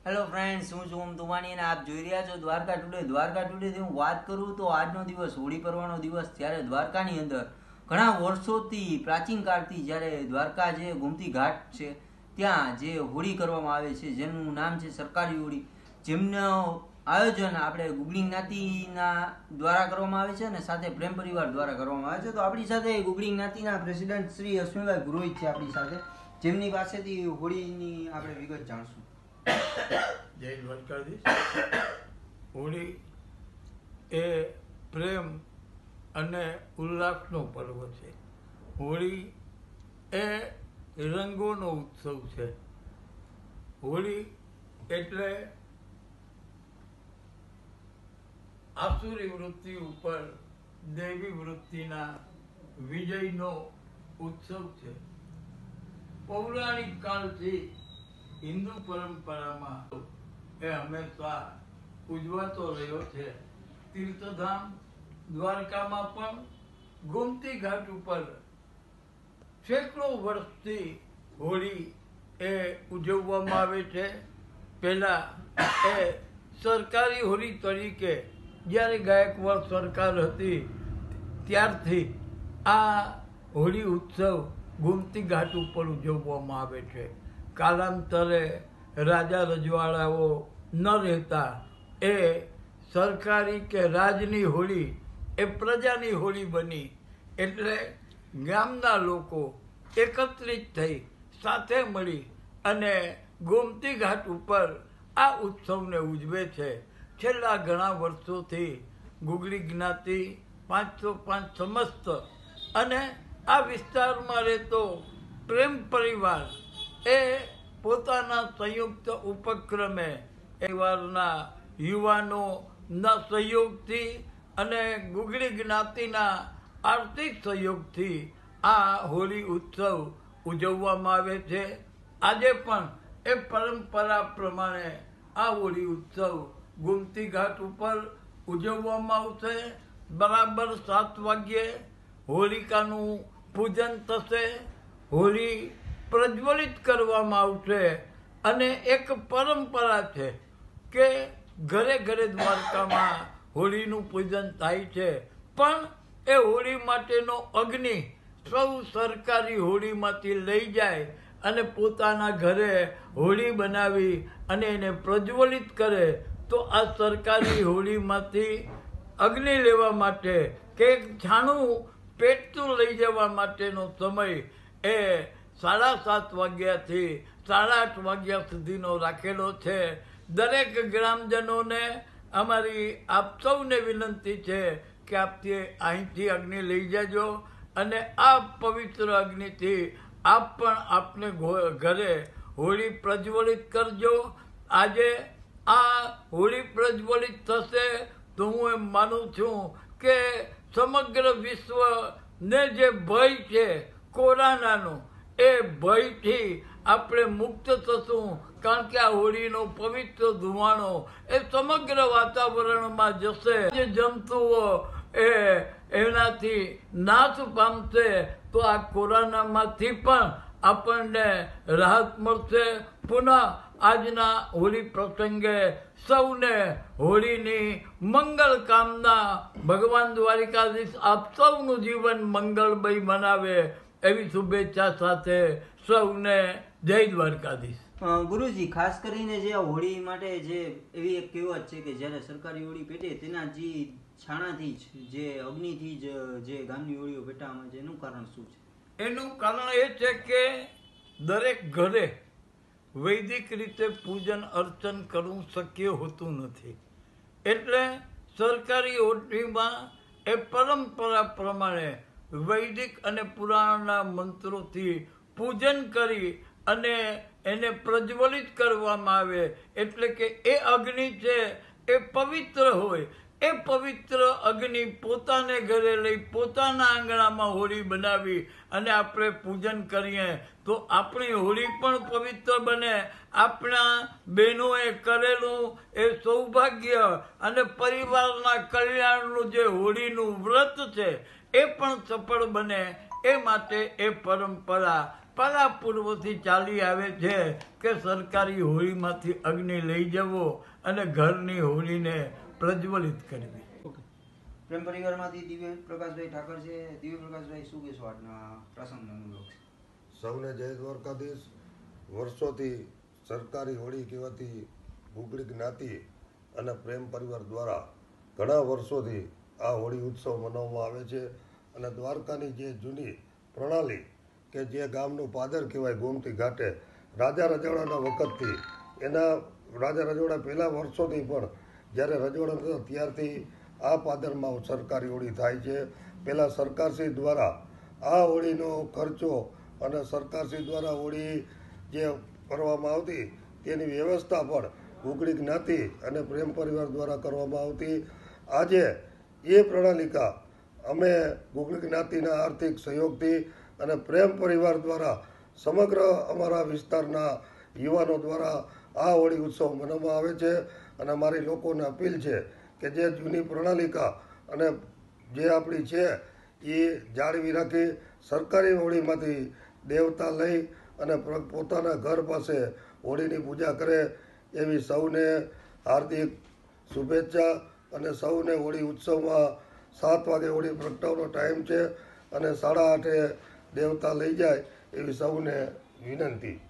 Hello friends, હું છું ઓમ તુમાની અને આપ જોઈ રહ્યા છો દ્વારકા ટુડે. દ્વારકા ટુડેથી હું વાત કરું તો આજનો દિવસ હોળી પર્વનો દિવસ. ત્યારે દ્વારકાની અંદર ઘણા વર્ષોથી પ્રાચીન કાળથી જ્યારે દ્વારકા જે ગોમતી ઘાટ છે ત્યાં જે હોળી કરવામાં આવે છે, જેનું નામ છે સરકારી હોળી, જેમનું આયોજન આપણે ગુગળી જ્ઞાતિના દ્વારા કરવામાં આવે છે અને સાથે પ્રેમ પરિવાર દ્વારા કરવામાં આવે છે. તો આપણી સાથે ગુગળી જ્ઞાતિના પ્રેસિડેન્ટ શ્રી અશ્વિનભાઈ પુરોહિત છે આપણી સાથે, જેમની પાસેથી હોળીની આપણે વિગત જાણશું. જય દ્વારકાધીશ. હોળી એ પ્રેમ અને ઉલ્લાસનો પર્વ છે. હોળી એ રંગોનો ઉત્સવ છે. હોળી એટલે આસુરી વૃત્તિ ઉપર દૈવી વૃત્તિના વિજયનો ઉત્સવ છે. પૌરાણિક કાળથી હિન્દુ પરંપરામાં એ હંમેશા ઉજવાતો રહ્યો છે. તીર્થધામ દ્વારકામાં પણ ગોમતી ઘાટ ઉપર સેંકડો વર્ષથી હોળી એ ઉજવવામાં આવે છે. પહેલા એ સરકારી હોળી તરીકે જ્યારે ગાયકવાડ સરકાર હતી ત્યારથી આ હોળી ઉત્સવ ગોમતી ઘાટ ઉપર ઉજવવામાં આવે છે. કાલાંતરે રાજા રજવાડાઓ ન રહેતા એ સરકારી કે રાજની હોળી એ પ્રજાની હોળી બની. એટલે ગામના લોકો એકત્રિત થઈ સાથે મળી અને ગોમતી ઘાટ ઉપર આ ઉત્સવને ઉજવે છે. છેલ્લા ઘણા વર્ષોથી ગુગળી જ્ઞાતિ 505 સમસ્ત અને આ વિસ્તારમાં રહેતો પ્રેમ પરિવાર એ પોતાના સંયુક્ત ઉપક્રમે પરિવારના યુવાનોના સહયોગથી અને ગુગળી જ્ઞાતિના આર્થિક સહયોગથી આ હોળી ઉત્સવ ઉજવવામાં આવે છે. આજે પણ એ પરંપરા પ્રમાણે આ હોળી ઉત્સવ ગોમતી ઘાટ ઉપર ઉજવવામાં આવશે. બરાબર 7 વાગ્યે હોલિકાનું પૂજન થશે. હોળી પ્રજ્વલિત કરવામાં આવશે અને એક પરંપરા છે કે ઘરે ઘરે દ્વારકામાં હોળીનું પૂજન થાય છે. પણ એ હોળી માટેનો અગ્નિ સૌ સરકારી હોળીમાંથી લઈ જાય અને પોતાના ઘરે હોળી બનાવી અને એને પ્રજ્વલિત કરે. તો આ સરકારી હોળીમાંથી અગ્નિ લેવા માટે કે છાણું પેટતું લઈ જવા માટેનો સમય એ 7:30 વાગ્યાથી 8:30 વાગ્યા સુધીનો રાખેલો છે. દરેક ગ્રામજનોને અમારી આપ સૌને વિનંતી છે કે આપથી અહીંથી અગ્નિ લઈ જજો અને આ પવિત્ર અગ્નિથી આપ પણ આપને ઘરે હોળી પ્રજ્વલિત કરજો. આજે આ હોળી પ્રજ્વલિત થશે તો હું એમ માનું છું કે સમગ્ર વિશ્વને જે ભય છે કોરોનાનો, એ ભયથી આપણે મુક્ત થશું. કારણ કે આ હોળીનો પવિત્ર ધુમાડો એ સમગ્ર વાતાવરણમાં જશે. જે જંતુઓ એનાથી નાશ પામશે તો આ કોરોનામાંથી પણ આપણને રાહત મળશે. પુનઃ આજના હોળી પ્રસંગે સૌને હોળીની મંગળ કામના. ભગવાન દ્વારિકાધીશ આપ સૌનું જીવન મંગળમય બનાવે એવી શુભેચ્છા સાથે સૌને જય દ્વારકાધીશ. ગુરુજી, ખાસ કરીને જે હોળી માટે જે એવી એક કહેવત છે કે જ્યારે સરકારી હોળી પેટે તેના જે છાણાથી જ જે અગ્નિથી જ જે ગામની હોળીઓ પેટાવામાં છે, એનું કારણ શું છે? એનું કારણ એ છે કે દરેક ઘરે વૈદિક રીતે પૂજન અર્ચન કરવું શક્ય હોતું નથી. એટલે સરકારી હોળીમાં એ પરંપરા પ્રમાણે વૈદિક અને પુરાણના મંત્રોથી પૂજન કરી અને એને પ્રજ્વલિત કરવામાં આવે. એટલે કે એ અગ્નિ છે એ પવિત્ર હોય. એ પવિત્ર અગ્નિ પોતાને ઘરે લઈ પોતાના આંગણામાં હોળી બનાવી અને આપણે પૂજન કરીએ તો આપણી હોળી પણ પવિત્ર બને. આપણા બહેનોએ કરેલું એ સૌભાગ્ય અને પરિવારના કલ્યાણનું જે હોળીનું વ્રત છે એ પણ સફળ બને. એ માટે એ પરંપરા પાલાપૂર્વથી ચાલી આવે છે કે સરકારી હોળીમાંથી અગ્નિ લઈ જવો અને ઘરની હોળીને પ્રજ્વલિત કરવી. પ્રેમ પરિવારમાંથી દિવ્ય પ્રકાશભાઈ ઠાકર છે. દિવ્ય પ્રકાશભાઈ, શું કહેશો આજના પ્રસંગનો અનુભવ? સૌને જય દ્વારકાધીશ. વર્ષોથી સરકારી હોળી કહેવાતી ગુગળી જ્ઞાતિ અને પ્રેમ પરિવાર દ્વારા ઘણા વર્ષોથી આ હોળી ઉત્સવ મનાવવામાં આવે છે. અને દ્વારકાની જે જૂની પ્રણાલી કે જે ગામનું પાદર કહેવાય ગોમતી ઘાટે રાજા રજવાડાના વખતથી એના રાજા રજવાડા પહેલાં વર્ષોથી પણ જ્યારે રજવાડા હતા ત્યારથી આ પાદરમાં સરકારી હોળી થાય છે. પહેલાં સરકારશ્રી દ્વારા આ હોળીનો ખર્ચો અને સરકારશ્રી દ્વારા હોળી જે કરવામાં આવતી તેની વ્યવસ્થા પણ ગુગળી જ્ઞાતિ અને પ્રેમ પરિવાર દ્વારા કરવામાં આવતી. આજે એ પ્રણાલિકા અમે ગુગળી જ્ઞાતિના આર્થિક સહયોગથી અને પ્રેમ પરિવાર દ્વારા સમગ્ર અમારા વિસ્તારના યુવાનો દ્વારા આ હોળી ઉત્સવ મનાવવામાં આવે છે. અને મારી લોકોને અપીલ છે કે જે જૂની પ્રણાલિકા અને જે આપણી છે એ જાળવી રાખી સરકારી હોળીમાંથી દેવતા લઈ અને પોતાના ઘર પાસે હોળીની પૂજા કરે એવી સૌને હાર્દિક શુભેચ્છા. અને સૌને હોળી ઉત્સવમાં 7 વાગે હોળી પ્રગટાવવાનો ટાઈમ છે અને 8:30 દેવતા લઈ જાય એવી સૌને વિનંતી.